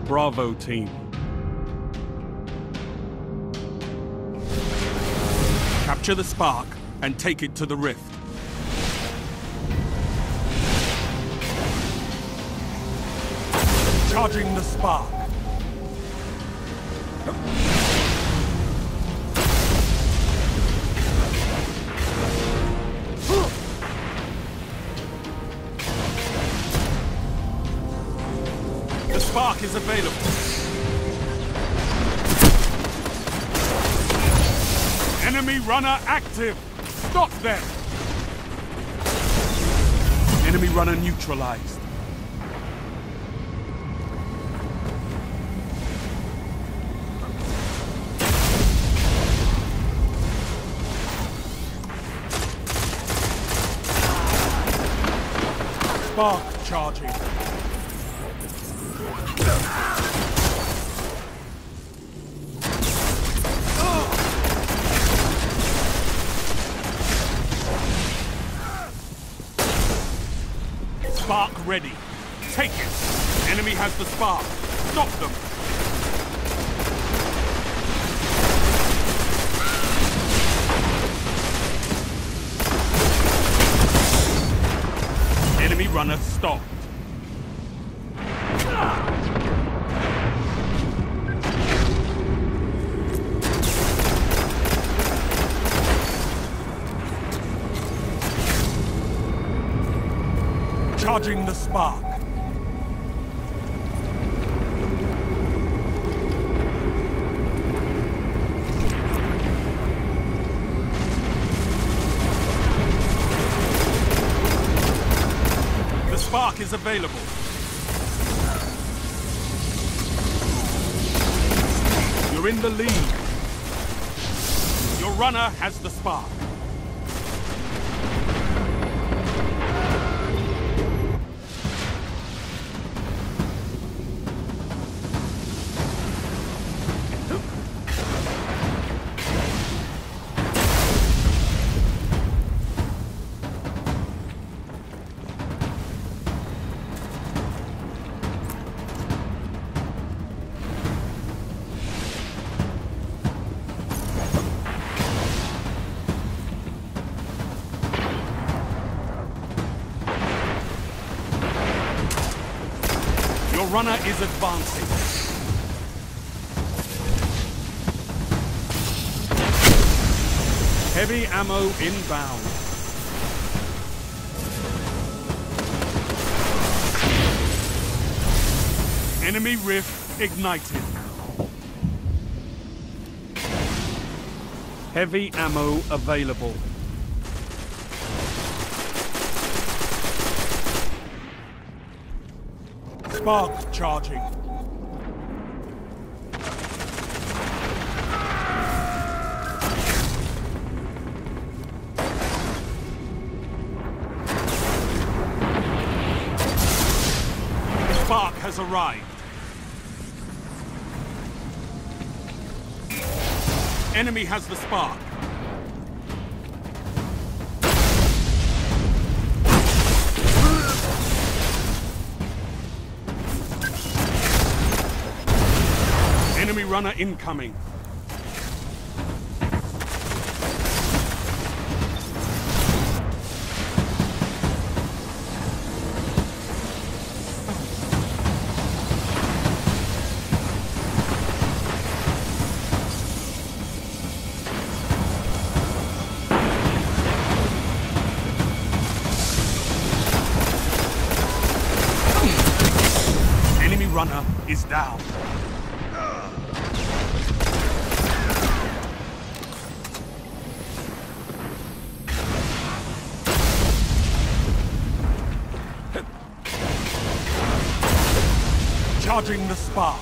Bravo team. Capture the spark and take it to the rift. Charging the spark. The spark is available. Enemy runner active. Stop them. Enemy runner neutralized. Spark charging. Spark ready. Take it. Enemy has the spark. Stop them. Enemy runner stopped. Charging the spark. The spark is available. You're in the lead. Your runner has the spark. Your runner is advancing. Heavy ammo inbound. Enemy rift ignited. Heavy ammo available. Spark charging. Spark has arrived. Enemy has the spark. Enemy runner incoming. Enemy runner is down. Charging the spark.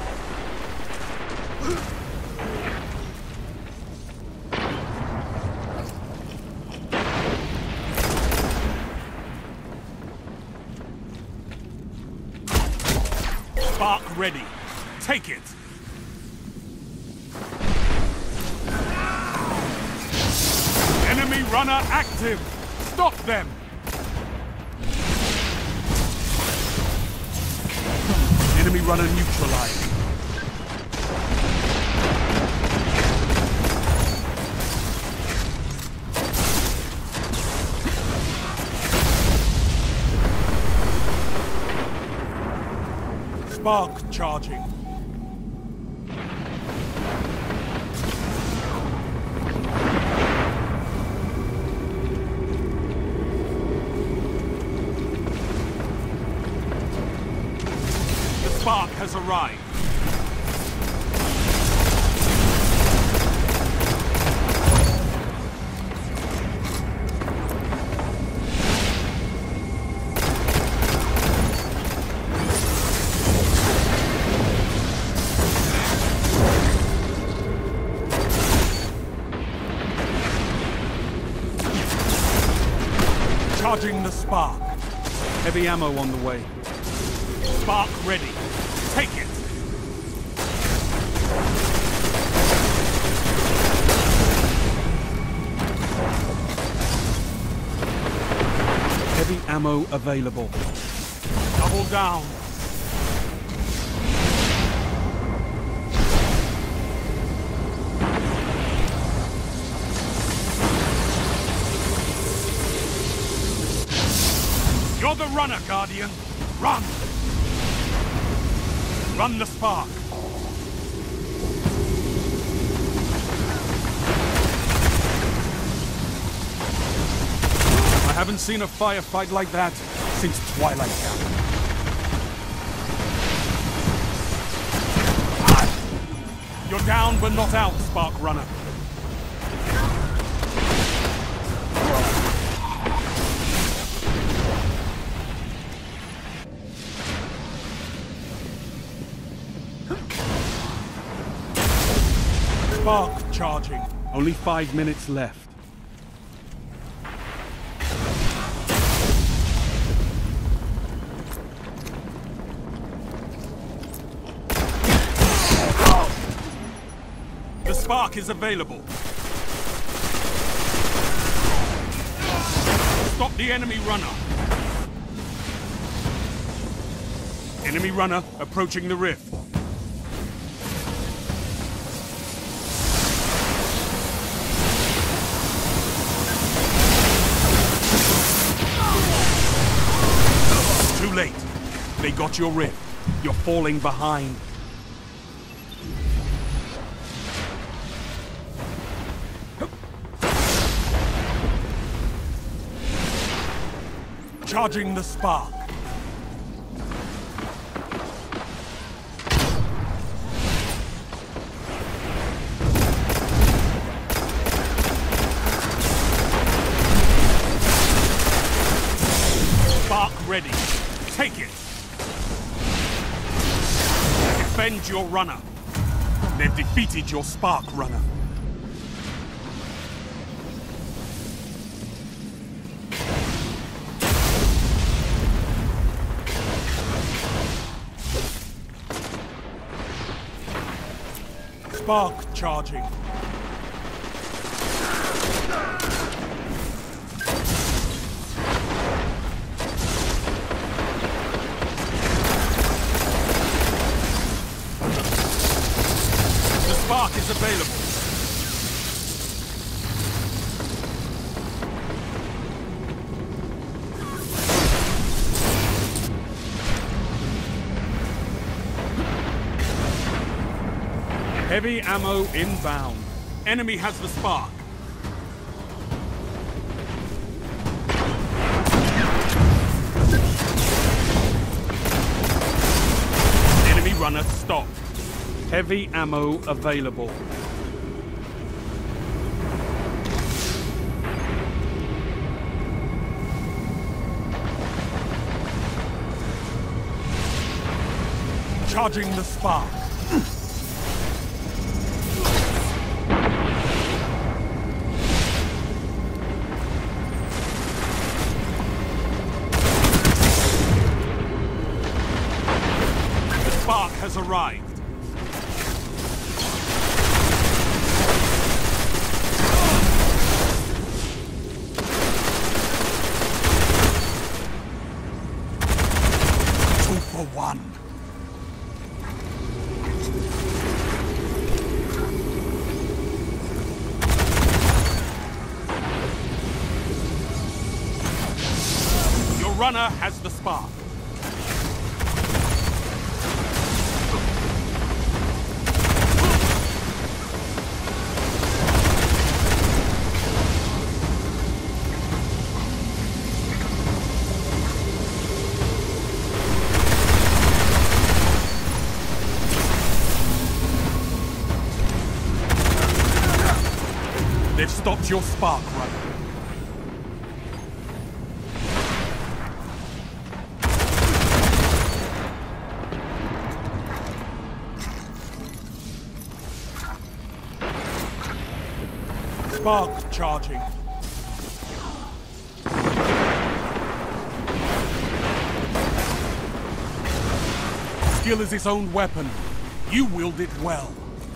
Spark ready. Take it. Enemy runner active. Stop them. Enemy runner neutralized. Spark charging. The spark has arrived. Charging the spark. Heavy ammo on the way. Spark ready. Take it. Heavy ammo available. Double down. You're the runner, Guardian. Run! Run the spark. I haven't seen a firefight like that since Twilight Camp. You're down but not out, Spark Runner. Spark charging. Only 5 minutes left. The spark is available. Stop the enemy runner. Enemy runner approaching the rift. Too late. They got your rift. You're falling behind. Charging the spark. Spark ready. Take it. Defend your runner. They've defeated your spark runner. Spark charging. The spark is available. Heavy ammo inbound. Enemy has the spark. Enemy runner stopped. Heavy ammo available. Charging the spark. Spark has arrived. Two for one. Your runner has the spark. They've stopped your spark run. Spark charging. Skill is its own weapon. You wield it well.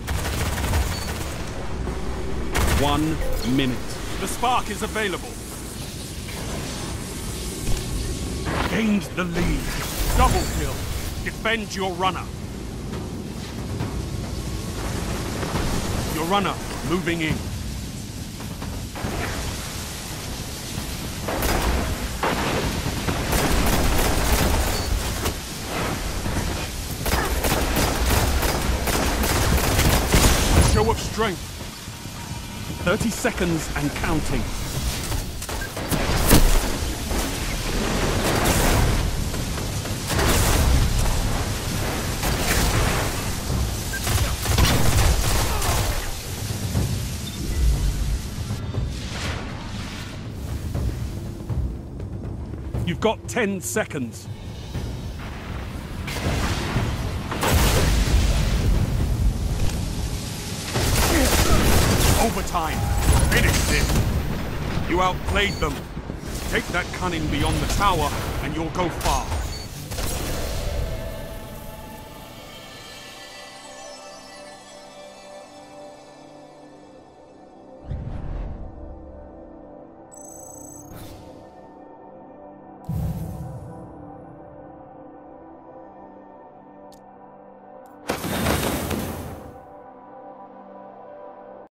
1 minute. The spark is available. Gained the lead. Double kill. Defend your runner. Your runner moving in. Show of strength. 30 seconds and counting. You've got 10 seconds. Overtime. Finish this. You outplayed them. Take that cunning beyond the tower, and you'll go far.